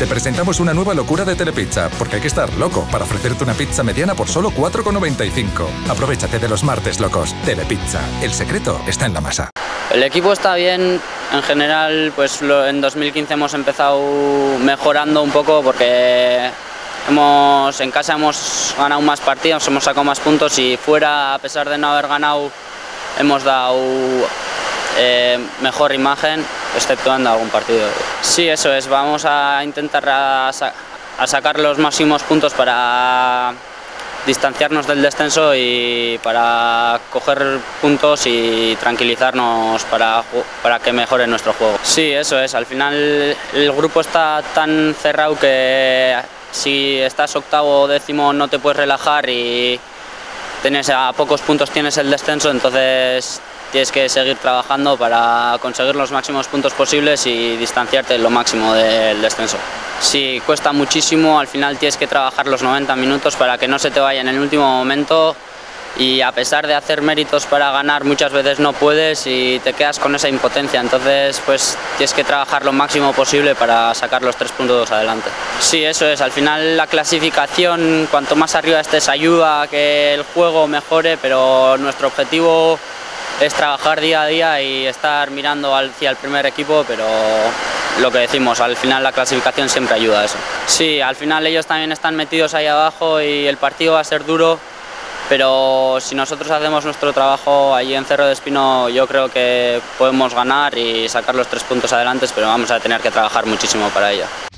Te presentamos una nueva locura de Telepizza, porque hay que estar loco para ofrecerte una pizza mediana por solo 4,95. Aprovechate de los martes locos. Telepizza, el secreto está en la masa. El equipo está bien, en general, pues en 2015 hemos empezado mejorando un poco porque en casa hemos ganado más partidos, hemos sacado más puntos y fuera, a pesar de no haber ganado, hemos dado mejor imagen, exceptuando algún partido. Sí, eso es, vamos a intentar a sacar los máximos puntos para distanciarnos del descenso y para coger puntos y tranquilizarnos para que mejore nuestro juego. Sí, eso es, al final el grupo está tan cerrado que si estás octavo o décimo no te puedes relajar y a pocos puntos tienes el descenso, entonces tienes que seguir trabajando para conseguir los máximos puntos posibles y distanciarte lo máximo del descenso. Sí, cuesta muchísimo, al final tienes que trabajar los 90 minutos para que no se te vaya en el último momento y a pesar de hacer méritos para ganar muchas veces no puedes y te quedas con esa impotencia, entonces pues tienes que trabajar lo máximo posible para sacar los 3 puntos adelante. Sí, eso es, al final la clasificación cuanto más arriba estés ayuda a que el juego mejore, pero nuestro objetivo es trabajar día a día y estar mirando hacia el primer equipo, pero lo que decimos, al final la clasificación siempre ayuda a eso. Sí, al final ellos también están metidos ahí abajo y el partido va a ser duro, pero si nosotros hacemos nuestro trabajo allí en Cerro de Espino, yo creo que podemos ganar y sacar los 3 puntos adelante, pero vamos a tener que trabajar muchísimo para ello.